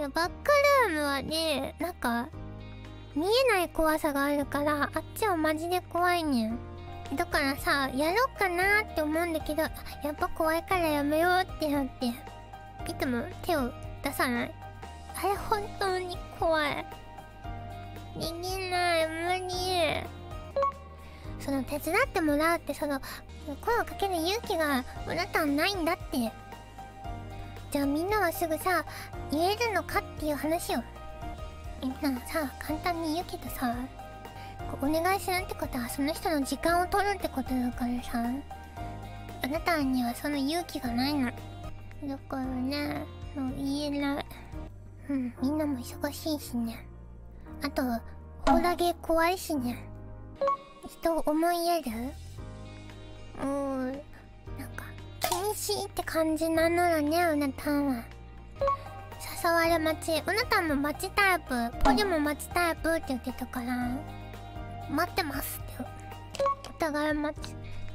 でバックルームはね、なんか見えない怖さがあるから、あっちはマジで怖いねん。だからさ、やろうかなって思うんだけど、やっぱ怖いからやめようってなって、いつも手を出さない。あれ本当に怖い。できない、無理。その手伝ってもらうって、その声をかける勇気があなたはないんだって。じゃあみんなはすぐさ、言えるのかっていう話よ。みんなさ、簡単に言うけどさ、お願いするってことはその人の時間を取るってことだからさ、あなたにはその勇気がないの。だからね、もう言えない。みんなも忙しいしね。あと、ホラゲ怖いしね。人を思いやる？なんか、厳しいって感じなのよね、うなたんは。誘われ待ち。うなたんも待ちタイプ。ポリも待ちタイプって言ってたから、待ってますって。お互い待ち。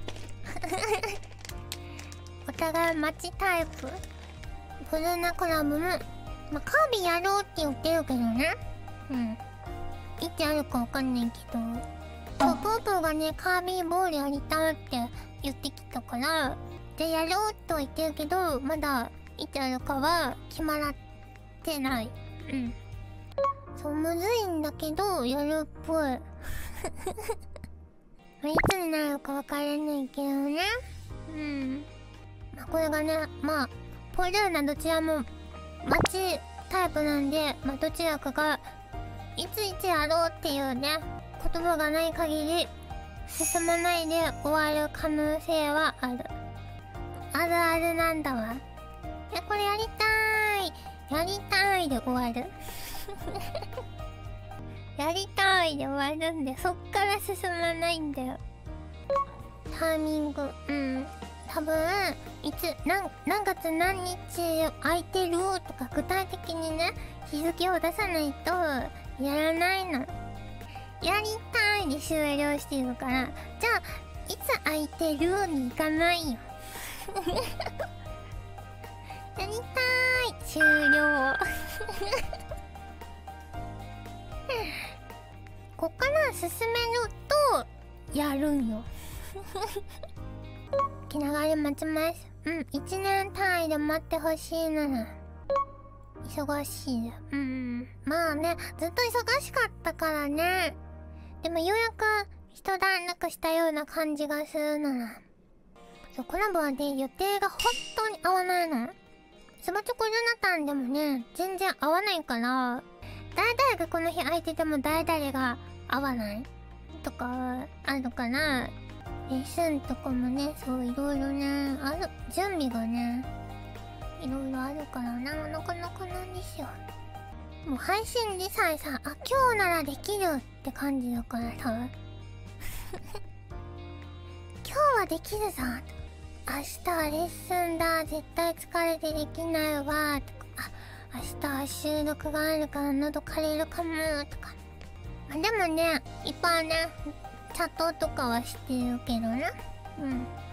お互い待ちタイプ。ブルーナコラボも、カービィやろうって言ってるけどね。いつやるかわかんないけど。ポーポーがね、カービィボールやりたいって言ってきたから、でやろうと言ってるけど、まだいつやるかは決まってない。そう、むずいんだけど、やるっぽい。いつになるかわからないけどね。これがね、ポルーナどちらも待ちタイプなんで、どちらかが、いつやろうっていうね、言葉がない限り、進まないで終わる可能性はある。あるあるなんだわ。これやりたいで終わる。やりたいで終わるんで、そっから進まないんだよ。タイミング、多分、何月何日空いてるとか具体的にね、日付を出さないと、やらないの。やりたいで終了してるから、じゃあ、いつ空いてるに行かないよ。やりたい終了。こっから進めると、やるんよ。気長で待ちます。1年単位で待ってほしいなら。忙しいね。まあね、ずっと忙しかったからね。でもようやく一段落したような感じがするなら。そう、コラボはね、予定が本当に合わないの。スバチョコルナタンでもね、全然合わないから、誰々がこの日空いてても誰々が合わないとか、あるから、レッスンとかもね、そういろいろね、準備がね、いろいろあるからなかなかなんですよ。もう配信でさえさ、今日ならできるって感じだからさ。今日はできるぞ。明日はレッスンだ。絶対疲れてできないわ。とか、明日は収録があるから喉枯れるかも。とか。でもね、いっぱいね、チャットとかはしてるけどね。